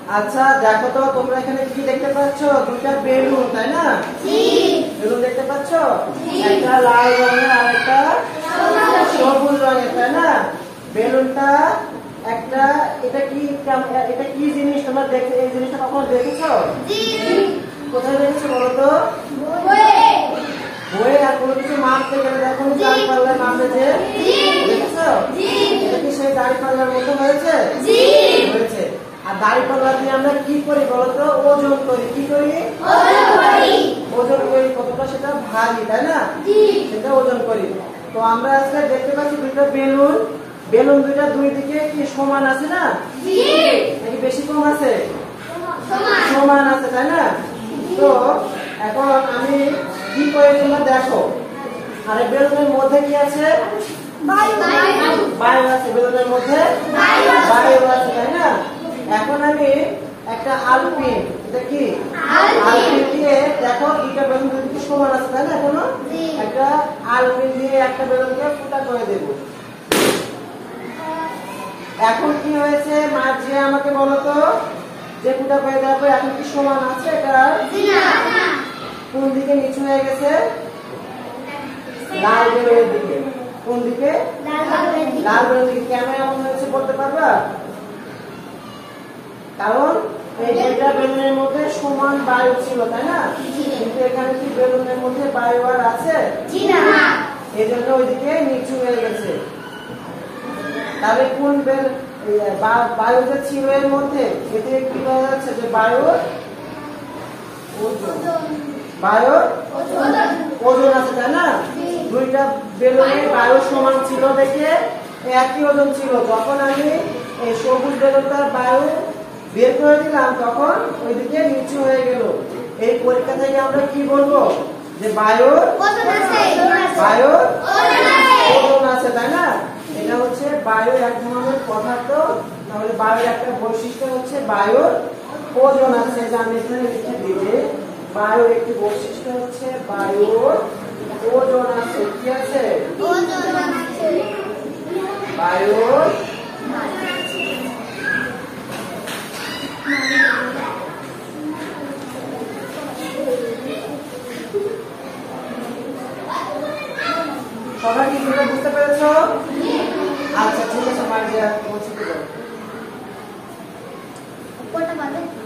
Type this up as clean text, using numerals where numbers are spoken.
আচ্ছা দেখো তো তোমরা এখানে কি দেখতে পাচ্ছ? দুটো বেলুন, তাই না? জি। বেলুন দেখতে পাচ্ছ? একটা লাল রঙের আর একটা সবুজ রঙের, তাই না? বেলুনটা একটা এটা কি জিনিস? তোমরা দেখে এই জিনিসটা কখনো দেখেছো? জি। কোথায় দেখেছো বলো তো? বইয়ে। বইয়ে। আর কোনো কিছু মাপতে গেলে দেখো দাঁড়িপাল্লায় মাপে যে, দেখেছো? জি। এটা কি সেই দাঁড়িপাল্লার মতো হয়েছে? জি। হয়েছে। আর দাঁড়িপাল্লা দিয়ে আমরা কি করি বলতো? ওজন করি। কি করি? ওজন করি কতটা সেটা ভারী, তাই না? জি। সেটা ওজন করি। তো আমরা আজকে দেখতে পাচ্ছি দুটো বেলুন। বেলুন দুইটা দুই দিকে কি সমান আছে না? জি। নাকি বেশি কম আছে? সমান আছে, তাই না? তো এখন আমি কি করে তোমরা দেখো। আর এই বেলুনের মধ্যে কি আছে? বায়ু আছে। বেলুনের মধ্যে বায়ু আছে, তাই না? এখন আমি একটা আলপিন, এটা কি আলপিন দিয়ে দেখো দুইটা বেলুন দুদিকে সমান আছে, তাই না? এখনো একটা আলপিন দিয়ে একটা বেলুনকে ফুটা করে দেব। এখন কি হয়েছে মাঝে আমাকে বলো তো, যে ফুটা করে দেখো এখন কি সমান আছে? এটা কোন দিকে নিচু হয়ে গেছে? লাল বেলুনের দিকে। কোন দিকে? লাল বেলুনের দিকে। কেন এমন হয়েছে বলতে পারবা? কারণ এই দুইটা বেলুনের মধ্যে সমান বায়ু ছিল, তাই না? কিন্তু এখানে কি বেলুনের মধ্যে বায়ু আর আছে? এই জন্য ওইদিকে নিচু হয়ে গেছে। তাহলে কোন বায়ু যে ছিল এর মধ্যে, এতে কি হয়ে যাচ্ছে? যে বায়ুর ওজন আছে, তাই না? দুইটা বেলুনে বায়ু সমান ছিল দেখে একই ওজন ছিল। যখন আমি এই সবুজ বেলুনটার বায়ু বের করে দিলাম তখন ওইদিকে নিচু হয়ে গেল। এই পরীক্ষা থেকে আমরা কি বলবো? যে বায়ুর ওজন আছে, তাই না? এটা হচ্ছে বায়ুর এক ধরনের পদার্থ। তাহলে বায়ুর একটা বৈশিষ্ট্য হচ্ছে বায়ুর ওজন আছে। যে আমি এখানে লিখে দিলে বায়ুর একটি বৈশিষ্ট্য হচ্ছে বায়ুর ওজন আছে। কি আছে? বায়ুর সবাই কি বুঝতে পেরেছো? আচ্ছা ঠিক আছে, মাঝে বলছি।